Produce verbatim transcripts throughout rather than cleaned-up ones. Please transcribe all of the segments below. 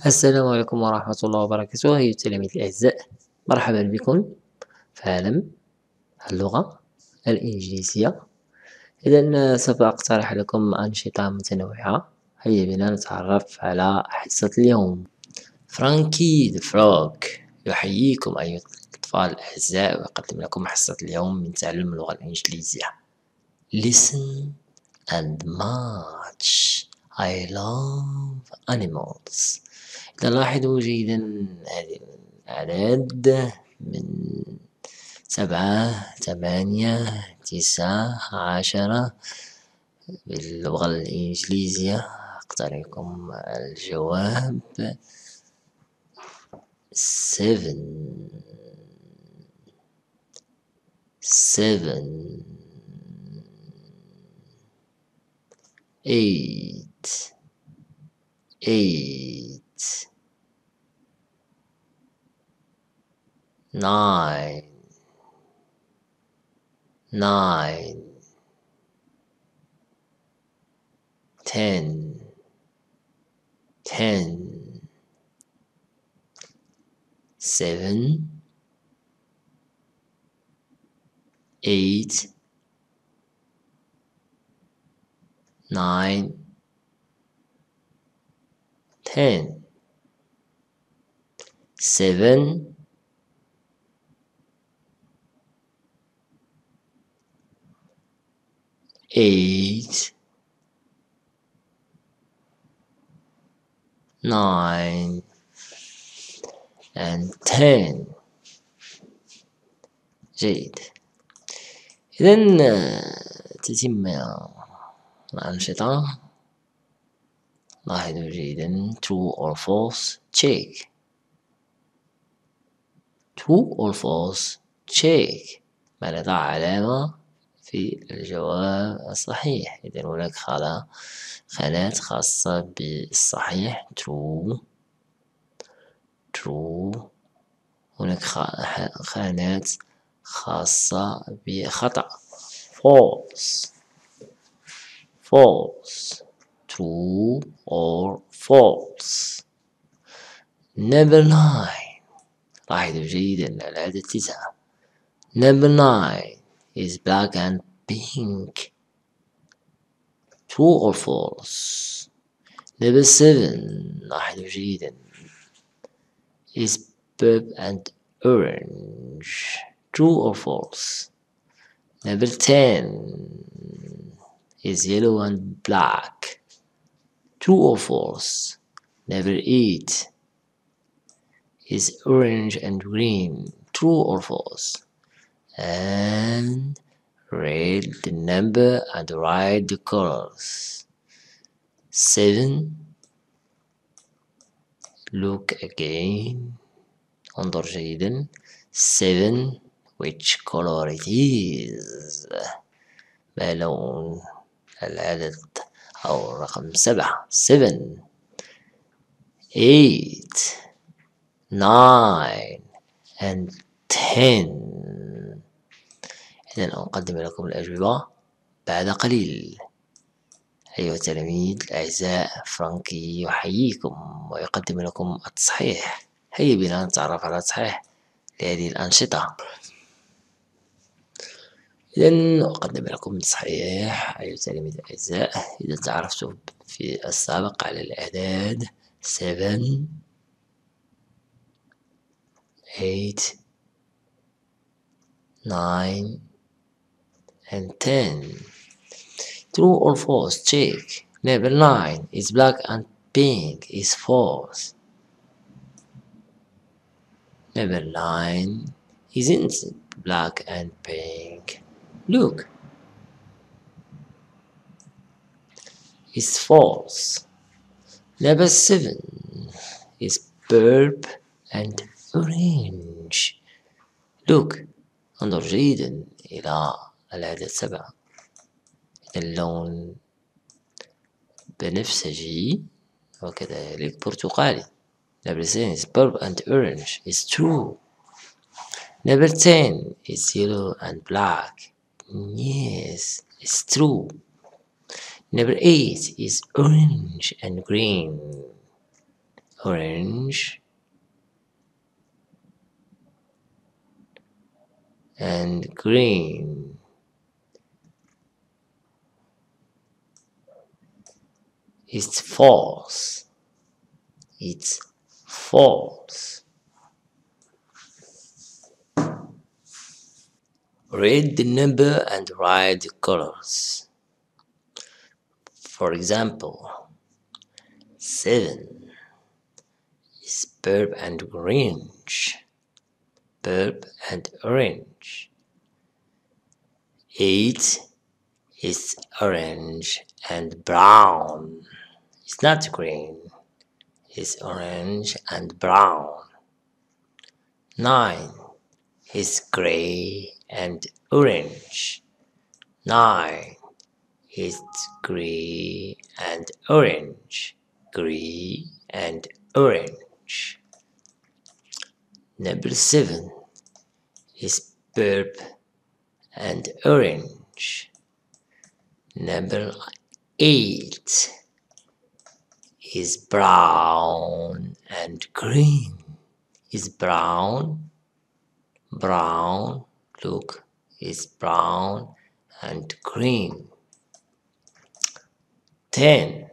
السلام عليكم ورحمة الله وبركاته. أيها التلاميذ الأعزاء، مرحبا بكم في عالم اللغة الإنجليزية. إذا سوف أقترح لكم أنشطة متنوعة. هيا بنا نتعرف على حصة اليوم. فرانكي ذا فروغ يحييكم أيها الأطفال الأعزاء ويقدم لكم حصة اليوم من تعلم اللغة الإنجليزية. Listen and march. I love animals. إذا لاحظوا جيدا هذه الأعداد من سبعة ثمانية تسعة عشرة باللغة الإنجليزية. أقترح لكم الجواب seven seven eight eight nine nine ten ten seven eight nine ten seven eight nine and ten. جيد. إذن تتم الأنشطة. لاحظوا جيدا true or false check. true or false check. ما نضع علامة في الجواب الصحيح. إذن هناك خانات خاصة بالصحيح true true. هناك خانات خاصة بخطأ false false. true or false. number nine. لاحظوا جيدا العدد تسعة. number nine is black and pink. true or false. number seven. لاحظوا جيدا is purple and orange. true or false. number ten is yellow and black. true or false. number eight is orange and green. true or false. And read the number and write the colors. seven. Look again. انظر جيدا. seven. Which color it is. ما لون العدد أو الرقم سبعة. seven eight nine and ten. إذن أقدم لكم الأجوبة بعد قليل. أيها التلاميذ الأعزاء، فرانكي يحييكم ويقدم لكم التصحيح. هيا بنا نتعرف على التصحيح لهذه الأنشطة. إذن أقدم لكم التصحيح أيها التلاميذ الأعزاء. إذا تعرفتم في السابق على الأعداد seven eight nine and ten. True or false check. Number nine is black and pink is false. Number nine isn't black and pink. Look, it's false. Number seven is purple and orange. Look, انظر جيدا إلى العدد سبعة. اللون بنفسجي وكذلك برتقالي. Number seven is purple and orange. It's true. Number ten is yellow and black. Yes, it's true. Number eight is orange and green. orange, and green. It's false. It's false. Read the number and write the colors. For example, seven is purple and orange. Purple and orange. Eight is orange and brown. It's not green. It's orange and brown. Nine is gray and orange. Nine is gray and orange. Gray and orange. Number seven is purple and orange. Number eight is brown and green. Is brown, brown, look, is brown and green. Ten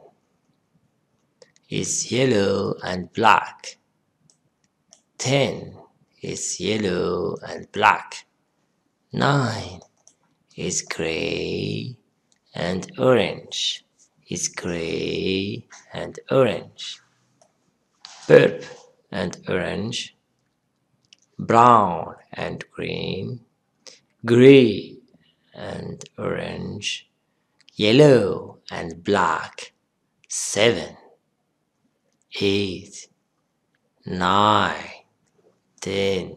is yellow and black. Ten is yellow and black. Nine is gray and orange. Is gray and orange. Purple and orange. Brown and green. Gray and orange. Yellow and black. Seven, eight, nine, ten.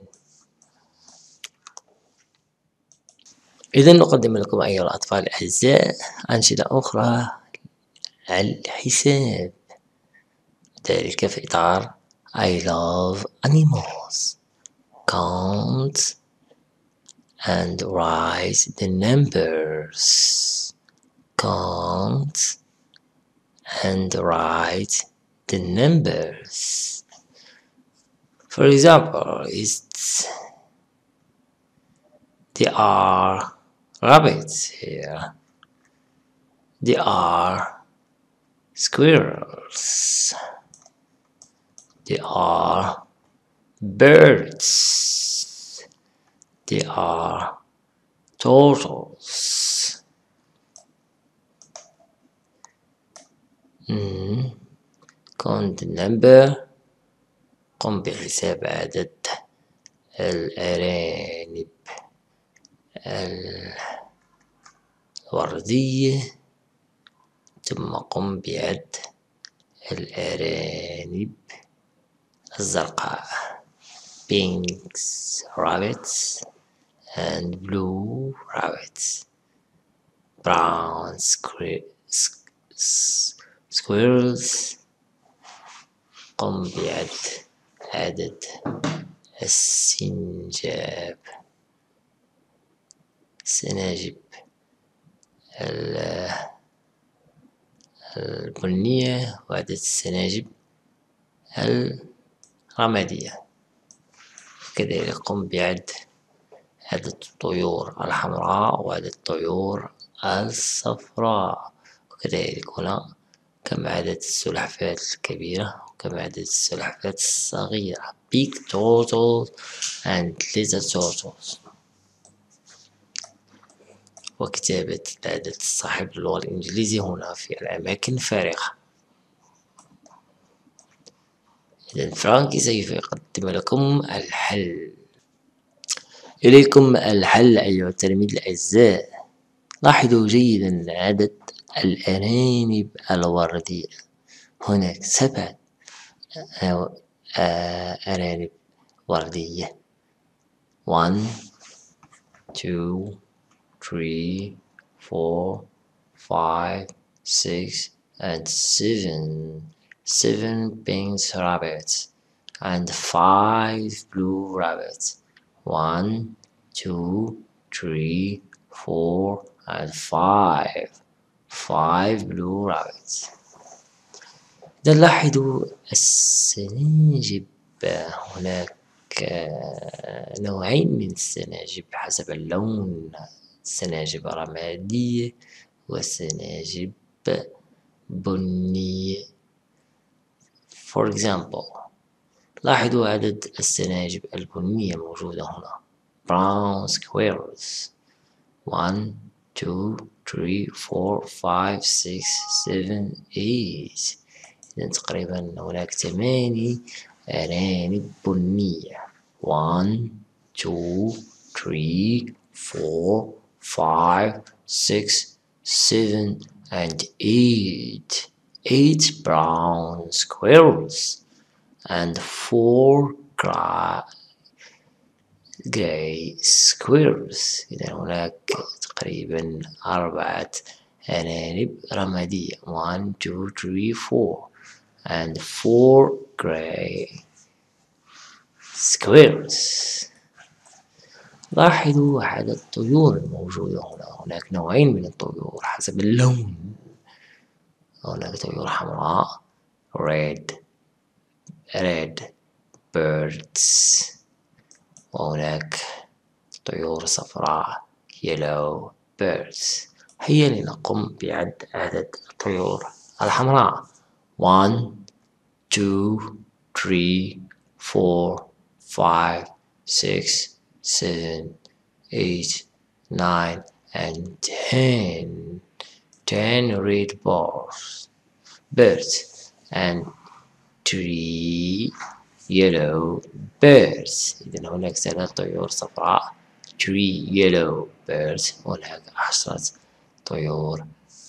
إذا نقدم لكم أيها الأطفال الأعزاء أنشطة أخرى على الحساب، ذلك في إطار I love animals. Count and write the numbers. Count and write the numbers. For example, it's there are rabbits here. There are squirrels. There are birds. There are turtles. Mm. count the number. قم بحساب عدد الأرانب الوردية، ثم قم بعد الأرانب الزرقاء. Pink rabbits and blue rabbits. Brown squirrels. قم بعد عدد السنجاب السناجب البنية وعدد السناجب الرمادية. كذلك قم بعد عدد الطيور الحمراء وعدد الطيور الصفراء. وكذلك هنا كم عدد السلحفاة الكبيرة وكم عدد السلحفاة الصغيرة. Big turtles and little turtles. وكتابة العدد الصحيح باللغة الإنجليزية هنا في الأماكن الفارغة. إذن فرانكي سوف يقدم لكم الحل. إليكم الحل أيها التلاميذ الأعزاء. لاحظوا جيدا عدد الأرانب الوردية. هناك سبعة أرانب وردية. one, two, three, four, five, six, and seven. Seven pink rabbits and five blue rabbits. One, two, three, four, and five. Five blue rabbits. إذا لاحظوا السناجب، هناك آه، نوعين من السناجب حسب اللون، سناجب رمادية وسناجب بنية. For example، لاحظوا عدد السناجب البنية موجودة هنا. brown squares one two three four five six seven eight. إذا تقريبا هناك ثماني أرانب بنية. one two three four five six seven and eight. eight brown squirrels and four gray squirrels. إذا هناك تقريبا أربعة أرانب رمادية. one two three four and four gray squirrels. لاحظوا عدد الطيور الموجودة هنا. هناك نوعين من الطيور حسب اللون. هناك طيور حمراء red red birds، وهناك طيور صفراء yellow birds. هيا لنقم بعد عدد الطيور الحمراء. one two three four five six seven eight nine and ten. ten red birds birds and three yellow birds. إذن هناك ثلاث طيور صفراء three yellow birds. هناك عشرة طيور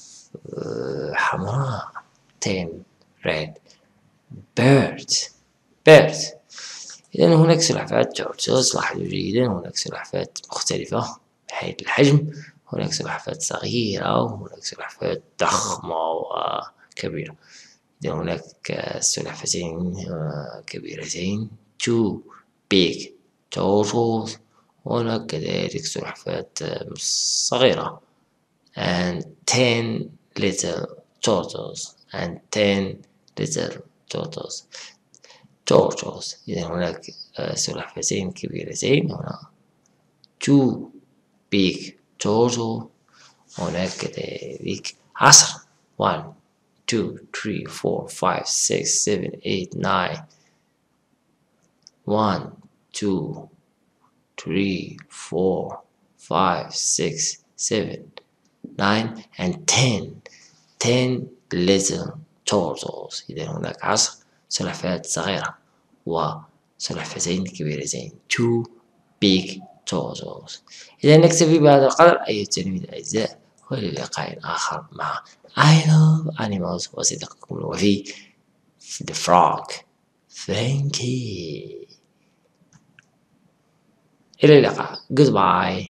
حمراء ten red birds birds. إذن هناك سلحفاة tortoise. لاحظوا جيدا هناك سلحفاة مختلفة بحيث الحجم. هناك سلحفاة صغيرة وهناك سلحفاة ضخمة وكبيرة. إذن هناك سلحفتين كبيرتين two big turtles. وهناك كذلك سلحفاة صغيرة and ten little turtles and ten little turtles turtles. إذن هناك سلحفتين كبيرتين هنا two big turtles. هناك كذلك عشر one two three four five six seven eight nine. one two three four five six seven nine and ten. ten little turtles. إذا هناك عشر سلحفاة صغيرة وسلحفتين كبيرتين two big turtles. إذا نكتفي بهذا القدر أيها التلاميذ الأعزاء، وللقاء آخر مع I love animals وصديقكم الوفي the frog Frankie. إلى اللقاء. Goodbye.